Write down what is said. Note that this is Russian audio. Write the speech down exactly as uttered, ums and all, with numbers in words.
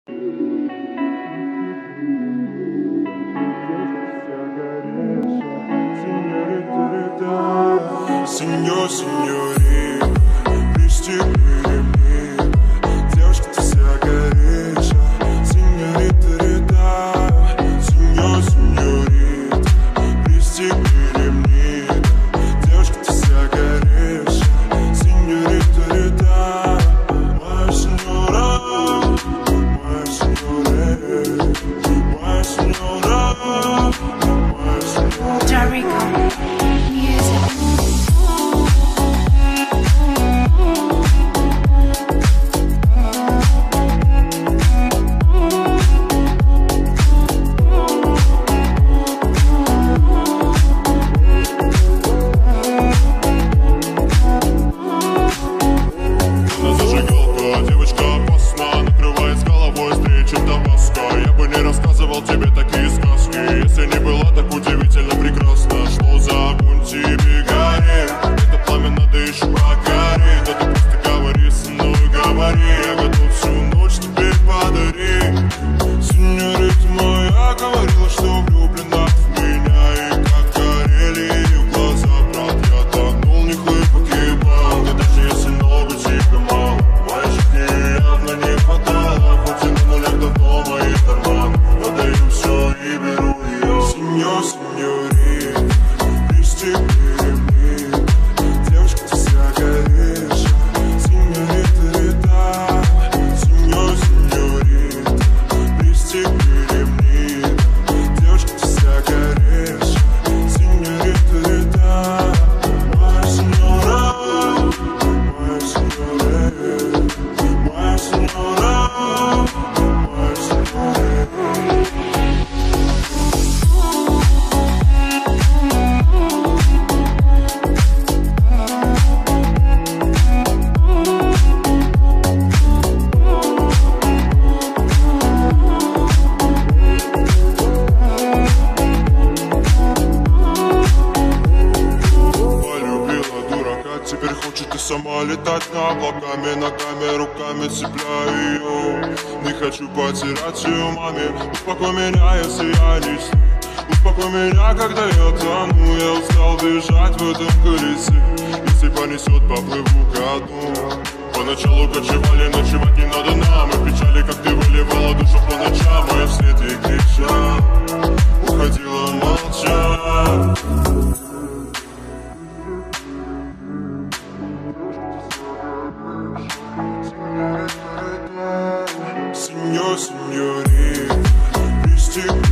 Сеньор, сеньорит, пристегни ремни. Девушка, ты вся горячая. Сеньорита, рита. Сеньор, сеньорит, пристегни ремни. Девушка, ты вся горячая. Сеньорита, рита. Моя сеньора, моя сеньора, моя сеньора, моя сеньора. Jericho Music. Девочка опасна, накрывает с головой встречу Табаско. Я бы не рассказывал тебе такие сказки, если не была так удивительно прекрасна. Что за огонь тебе горит? Это пламя надо еще покорить. Да ты просто говори со мной, говори. Я готов всю ночь теперь подарить. Сеньорита моя говорила, что влюблена в меня. И как горели ее глаза, брат, я тонул в них и погибал. Да даже если много тебе мало, явно не хватало, хоть и на нулях давно мои карманы. Я даю все и беру ее. Сеньор, сеньорит, пристегни ремни. Девушка, ты вся горячая. Сеньорита, рита. Сеньор, сеньорит, пристегни ремни. Девушка, ты вся горячая. Сеньорита, рита. Моя сеньора, моя сеньора, моя сеньора, моя сеньора. Полюбила дурака, теперь хочет и сама летать над облаками. Ногами, руками цепляю ее. Не хочу потерять ее маме. Успокой меня, если я не с ней. Успокой меня, когда я тону. Я устал бежать в этом колесе. Если понесет, поплыву ко дну. Поначалу кочевали, ночевать не надо нам. И печали, как ты выливала душу по ночам. А я вслед ей кричал, уходила молча. Сеньор, сеньорит, пристегни